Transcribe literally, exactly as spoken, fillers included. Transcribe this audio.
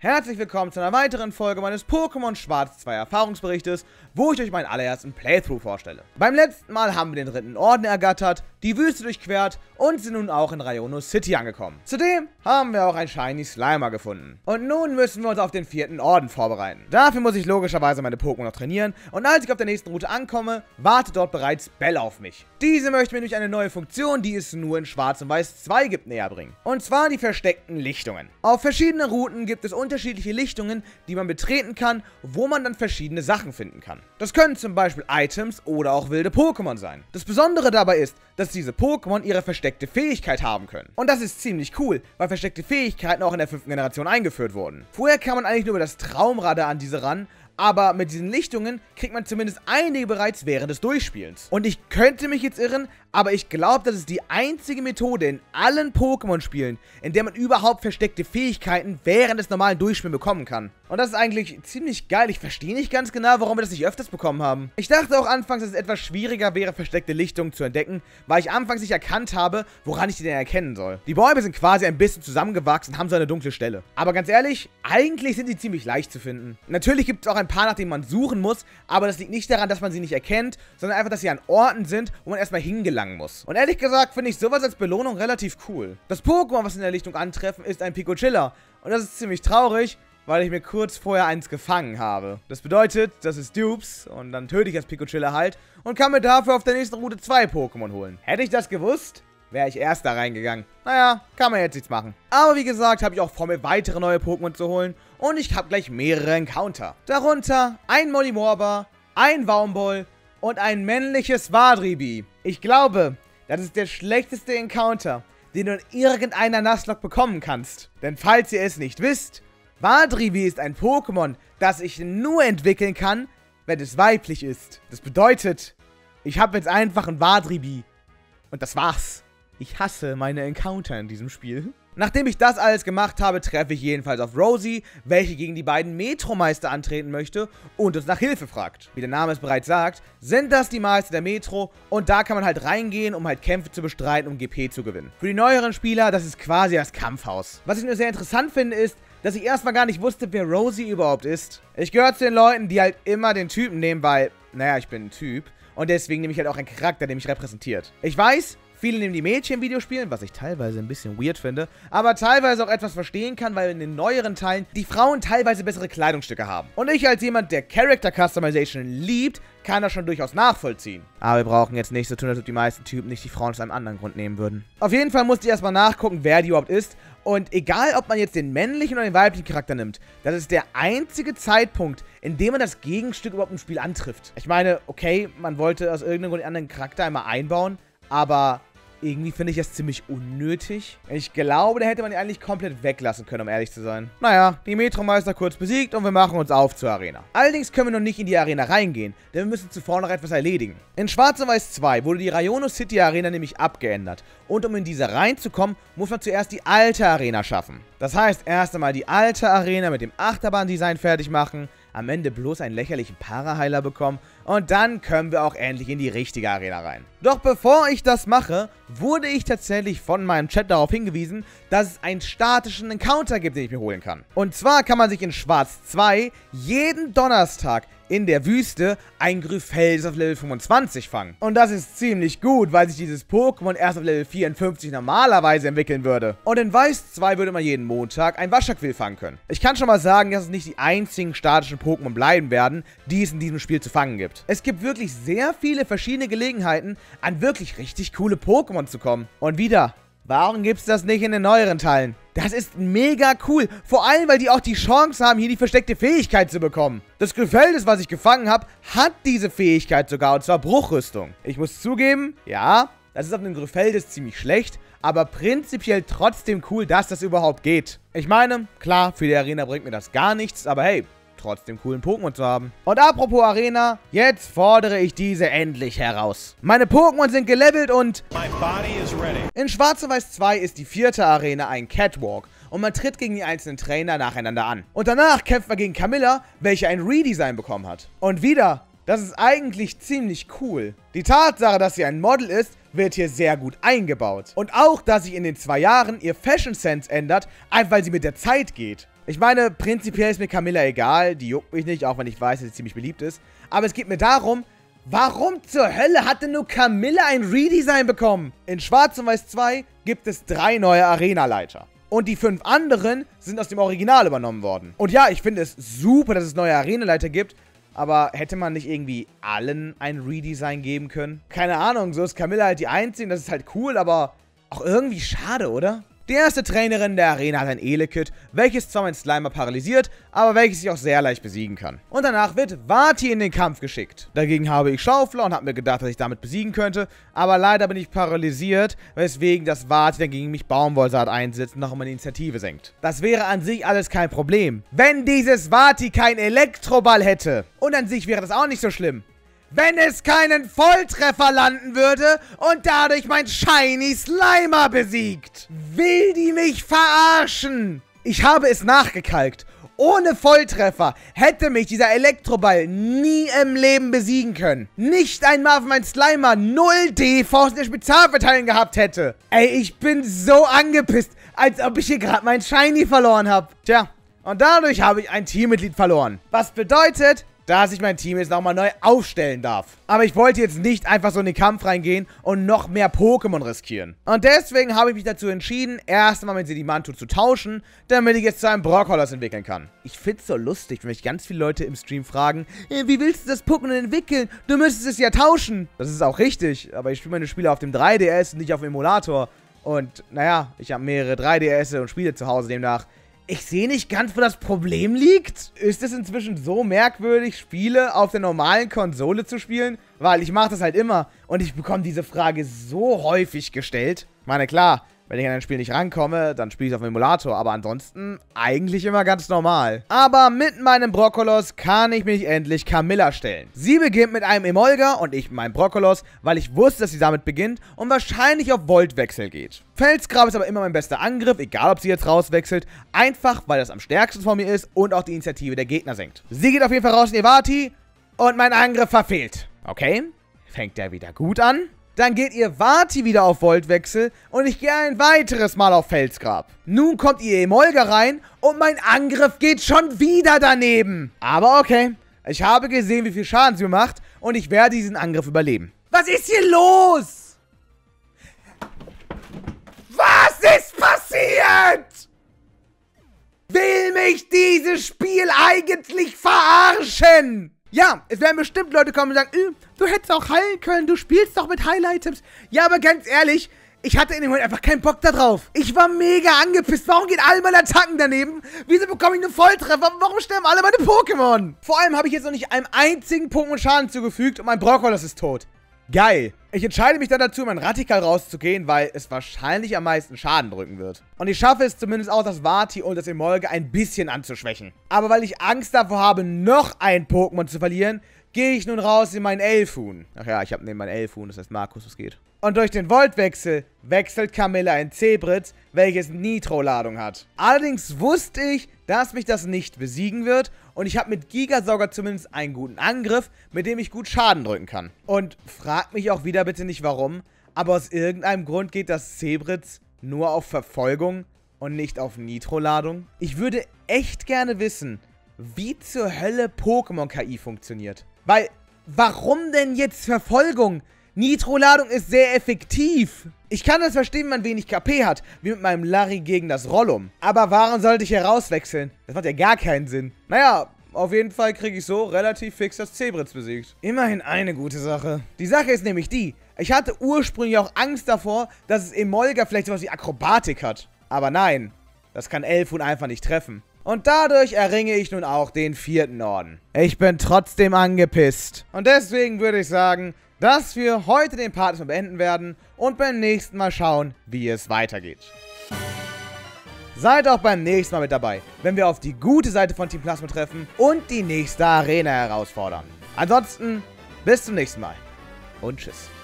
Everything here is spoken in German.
Herzlich willkommen zu einer weiteren Folge meines Pokémon Schwarz zwei Erfahrungsberichtes, wo ich euch meinen allerersten Playthrough vorstelle. Beim letzten Mal haben wir den dritten Orden ergattert, die Wüste durchquert und sind nun auch in Raiono City angekommen. Zudem haben wir auch ein Shiny Slimer gefunden. Und nun müssen wir uns auf den vierten Orden vorbereiten. Dafür muss ich logischerweise meine Pokémon noch trainieren und als ich auf der nächsten Route ankomme, wartet dort bereits Bell auf mich. Diese möchte mir durch eine neue Funktion, die es nur in Schwarz und Weiß zwei gibt, näher bringen. Und zwar die versteckten Lichtungen. Auf verschiedenen Routen gibt es unterschiedliche Lichtungen, die man betreten kann, wo man dann verschiedene Sachen finden kann. Das können zum Beispiel Items oder auch wilde Pokémon sein. Das Besondere dabei ist, dass diese Pokémon ihre versteckte Fähigkeit haben können. Und das ist ziemlich cool, weil versteckte Fähigkeiten auch in der fünften Generation eingeführt wurden. Vorher kam man eigentlich nur über das Traumradar an diese ran, aber mit diesen Lichtungen kriegt man zumindest einige bereits während des Durchspielens. Und ich könnte mich jetzt irren, aber ich glaube, das ist die einzige Methode in allen Pokémon-Spielen, in der man überhaupt versteckte Fähigkeiten während des normalen Durchspiels bekommen kann. Und das ist eigentlich ziemlich geil. Ich verstehe nicht ganz genau, warum wir das nicht öfters bekommen haben. Ich dachte auch anfangs, dass es etwas schwieriger wäre, versteckte Lichtungen zu entdecken, weil ich anfangs nicht erkannt habe, woran ich die denn erkennen soll. Die Bäume sind quasi ein bisschen zusammengewachsen und haben so eine dunkle Stelle. Aber ganz ehrlich, eigentlich sind sie ziemlich leicht zu finden. Natürlich gibt es auch ein paar, nach denen man suchen muss, aber das liegt nicht daran, dass man sie nicht erkennt, sondern einfach, dass sie an Orten sind, wo man erstmal hingelangen muss. Und ehrlich gesagt finde ich sowas als Belohnung relativ cool. Das Pokémon, was in der Lichtung antreffen, ist ein Picochilla. Und das ist ziemlich traurig, weil ich mir kurz vorher eins gefangen habe. Das bedeutet, das ist Dupes und dann töte ich das Picochilla halt und kann mir dafür auf der nächsten Route zwei Pokémon holen. Hätte ich das gewusst, wäre ich erst da reingegangen. Naja, kann man jetzt nichts machen. Aber wie gesagt, habe ich auch vor mir weitere neue Pokémon zu holen und ich habe gleich mehrere Encounter. Darunter ein Molimorba, ein Waumbol und ein männliches Wadribi. Ich glaube, das ist der schlechteste Encounter, den du in irgendeiner Nuzlocke bekommen kannst. Denn falls ihr es nicht wisst, Wadribi ist ein Pokémon, das ich nur entwickeln kann, wenn es weiblich ist. Das bedeutet, ich habe jetzt einfach ein Wadribi. Und das war's. Ich hasse meine Encounter in diesem Spiel. Nachdem ich das alles gemacht habe, treffe ich jedenfalls auf Rosie, welche gegen die beiden Metro-Meister antreten möchte und uns nach Hilfe fragt. Wie der Name es bereits sagt, sind das die Meister der Metro und da kann man halt reingehen, um halt Kämpfe zu bestreiten, um G P zu gewinnen. Für die neueren Spieler, das ist quasi das Kampfhaus. Was ich nur sehr interessant finde, ist, dass ich erstmal gar nicht wusste, wer Rosie überhaupt ist. Ich gehöre zu den Leuten, die halt immer den Typen nehmen, weil, naja, ich bin ein Typ und deswegen nehme ich halt auch einen Charakter, der mich repräsentiert. Ich weiß, viele nehmen die Mädchen in Videospielen, was ich teilweise ein bisschen weird finde, aber teilweise auch etwas verstehen kann, weil in den neueren Teilen die Frauen teilweise bessere Kleidungsstücke haben. Und ich als jemand, der Character Customization liebt, kann das schon durchaus nachvollziehen. Aber wir brauchen jetzt nicht so tun, als ob die meisten Typen nicht die Frauen aus einem anderen Grund nehmen würden. Auf jeden Fall musste ich erstmal nachgucken, wer die überhaupt ist. Und egal, ob man jetzt den männlichen oder den weiblichen Charakter nimmt, das ist der einzige Zeitpunkt, in dem man das Gegenstück überhaupt im Spiel antrifft. Ich meine, okay, man wollte aus irgendeinem Grund einen anderen Charakter einmal einbauen, aber irgendwie finde ich das ziemlich unnötig. Ich glaube, da hätte man ihn eigentlich komplett weglassen können, um ehrlich zu sein. Naja, die Metro-Meister kurz besiegt und wir machen uns auf zur Arena. Allerdings können wir noch nicht in die Arena reingehen, denn wir müssen zuvor noch etwas erledigen. In Schwarz und Weiß zwei wurde die Raiono City Arena nämlich abgeändert. Und um in diese reinzukommen, muss man zuerst die alte Arena schaffen. Das heißt, erst einmal die alte Arena mit dem Achterbahn-Design fertig machen, am Ende bloß einen lächerlichen Paraheiler bekommen und dann können wir auch endlich in die richtige Arena rein. Doch bevor ich das mache, wurde ich tatsächlich von meinem Chat darauf hingewiesen, dass es einen statischen Encounter gibt, den ich mir holen kann. Und zwar kann man sich in Schwarz zwei jeden Donnerstag in der Wüste ein Grypheldes auf Level fünfundzwanzig fangen. Und das ist ziemlich gut, weil sich dieses Pokémon erst auf Level vierundfünfzig normalerweise entwickeln würde. Und in Weiß zwei würde man jeden Montag ein Waschaquil fangen können. Ich kann schon mal sagen, dass es nicht die einzigen statischen Pokémon bleiben werden, die es in diesem Spiel zu fangen gibt. Es gibt wirklich sehr viele verschiedene Gelegenheiten, an wirklich richtig coole Pokémon zu kommen. Und wieder, warum gibt es das nicht in den neueren Teilen? Das ist mega cool, vor allem, weil die auch die Chance haben, hier die versteckte Fähigkeit zu bekommen. Das Grypheldes, was ich gefangen habe, hat diese Fähigkeit sogar, und zwar Bruchrüstung. Ich muss zugeben, ja, das ist auf dem Grypheldes ziemlich schlecht, aber prinzipiell trotzdem cool, dass das überhaupt geht. Ich meine, klar, für die Arena bringt mir das gar nichts, aber hey, trotzdem coolen Pokémon zu haben. Und apropos Arena, jetzt fordere ich diese endlich heraus. Meine Pokémon sind gelevelt und in Schwarz und Weiß zwei ist die vierte Arena ein Catwalk und man tritt gegen die einzelnen Trainer nacheinander an. Und danach kämpft man gegen Camilla, welche ein Redesign bekommen hat. Und wieder, das ist eigentlich ziemlich cool. Die Tatsache, dass sie ein Model ist, wird hier sehr gut eingebaut. Und auch, dass sich in den zwei Jahren ihr Fashion Sense ändert, einfach weil sie mit der Zeit geht. Ich meine, prinzipiell ist mir Camilla egal, die juckt mich nicht, auch wenn ich weiß, dass sie ziemlich beliebt ist. Aber es geht mir darum, warum zur Hölle hat denn nur Camilla ein Redesign bekommen? In Schwarz und Weiß zwei gibt es drei neue Arenaleiter. Und die fünf anderen sind aus dem Original übernommen worden. Und ja, ich finde es super, dass es neue Arenaleiter gibt. Aber hätte man nicht irgendwie allen ein Redesign geben können? Keine Ahnung, so ist Camilla halt die Einzige, das ist halt cool, aber auch irgendwie schade, oder? Die erste Trainerin der Arena hat ein Elekid, welches zwar meinen Slimer paralysiert, aber welches ich auch sehr leicht besiegen kann. Und danach wird Vati in den Kampf geschickt. Dagegen habe ich Schaufler und habe mir gedacht, dass ich damit besiegen könnte, aber leider bin ich paralysiert, weswegen das Vati dann gegen mich Baumwollsaat einsetzt und noch meine Initiative senkt. Das wäre an sich alles kein Problem, wenn dieses Vati kein Elektroball hätte. Und an sich wäre das auch nicht so schlimm, wenn es keinen Volltreffer landen würde und dadurch mein Shiny Slimer besiegt. Will die mich verarschen? Ich habe es nachgekalkt. Ohne Volltreffer hätte mich dieser Elektroball nie im Leben besiegen können. Nicht einmal, wenn mein Slimer null D Force der Spezialverteidigung gehabt hätte. Ey, ich bin so angepisst, als ob ich hier gerade mein Shiny verloren habe. Tja, und dadurch habe ich ein Teammitglied verloren. Was bedeutet, dass ich mein Team jetzt nochmal neu aufstellen darf. Aber ich wollte jetzt nicht einfach so in den Kampf reingehen und noch mehr Pokémon riskieren. Und deswegen habe ich mich dazu entschieden, erst einmal mit Sedimantu zu tauschen, damit ich jetzt zu einem Brockholos entwickeln kann. Ich finde es so lustig, wenn mich ganz viele Leute im Stream fragen, wie willst du das Pokémon entwickeln? Du müsstest es ja tauschen. Das ist auch richtig, aber ich spiele meine Spiele auf dem drei D S und nicht auf dem Emulator. Und naja, ich habe mehrere drei D S und Spiele zu Hause demnach. Ich sehe nicht ganz, wo das Problem liegt. Ist es inzwischen so merkwürdig, Spiele auf der normalen Konsole zu spielen? Weil ich mache das halt immer und ich bekomme diese Frage so häufig gestellt. Ich meine, klar, wenn ich an ein Spiel nicht rankomme, dann spiele ich es auf dem Emulator. Aber ansonsten eigentlich immer ganz normal. Aber mit meinem Brockholos kann ich mich endlich Camilla stellen. Sie beginnt mit einem Emolga und ich mit meinem Brockholos, weil ich wusste, dass sie damit beginnt und wahrscheinlich auf Voltwechsel geht. Felsgrab ist aber immer mein bester Angriff, egal ob sie jetzt rauswechselt. Einfach, weil das am stärksten von mir ist und auch die Initiative der Gegner senkt. Sie geht auf jeden Fall raus in ihr Vati und mein Angriff verfehlt. Okay, fängt der wieder gut an. Dann geht ihr Vati wieder auf Voltwechsel und ich gehe ein weiteres Mal auf Felsgrab. Nun kommt ihr Emolga rein und mein Angriff geht schon wieder daneben. Aber okay, ich habe gesehen, wie viel Schaden sie mir macht und ich werde diesen Angriff überleben. Was ist hier los? Was ist passiert? Will mich dieses Spiel eigentlich verarschen? Ja, es werden bestimmt Leute kommen und sagen, du hättest auch heilen können, du spielst doch mit Highlight-Tipps. Ja, aber ganz ehrlich, ich hatte in dem Moment einfach keinen Bock da drauf. Ich war mega angepisst. Warum gehen alle meine Attacken daneben? Wieso bekomme ich einen Volltreffer? Warum sterben alle meine Pokémon? Vor allem habe ich jetzt noch nicht einem einzigen Pokémon Schaden zugefügt und mein Brockholos ist tot. Geil. Ich entscheide mich dann dazu, mein Radikal rauszugehen, weil es wahrscheinlich am meisten Schaden drücken wird. Und ich schaffe es zumindest auch, das Vati und das Emolga ein bisschen anzuschwächen. Aber weil ich Angst davor habe, noch ein Pokémon zu verlieren, gehe ich nun raus in meinen Elfun. Ach ja, ich habe neben meinen Elfun, das heißt Markus, was geht. Und durch den Voltwechsel wechselt Camilla in Zebritz, welches Nitro-Ladung hat. Allerdings wusste ich, dass mich das nicht besiegen wird und ich habe mit Gigasauger zumindest einen guten Angriff, mit dem ich gut Schaden drücken kann. Und fragt mich auch wieder bitte nicht warum, aber aus irgendeinem Grund geht das Zebritz nur auf Verfolgung und nicht auf Nitro-Ladung. Ich würde echt gerne wissen, wie zur Hölle Pokémon-K I funktioniert. Weil, warum denn jetzt Verfolgung? Nitro-Ladung ist sehr effektiv. Ich kann das verstehen, wenn man wenig K P hat, wie mit meinem Larry gegen das Rollum. Aber warum sollte ich herauswechseln? Das macht ja gar keinen Sinn. Naja, auf jeden Fall kriege ich so relativ fix das Zebritz besiegt. Immerhin eine gute Sache. Die Sache ist nämlich die, ich hatte ursprünglich auch Angst davor, dass es Emolga vielleicht sowas wie Akrobatik hat. Aber nein, das kann Elfun einfach nicht treffen. Und dadurch erringe ich nun auch den vierten Orden. Ich bin trotzdem angepisst. Und deswegen würde ich sagen, dass wir heute den Part erstmal beenden werden und beim nächsten Mal schauen, wie es weitergeht. Seid auch beim nächsten Mal mit dabei, wenn wir auf die gute Seite von Team Plasma treffen und die nächste Arena herausfordern. Ansonsten, bis zum nächsten Mal und tschüss.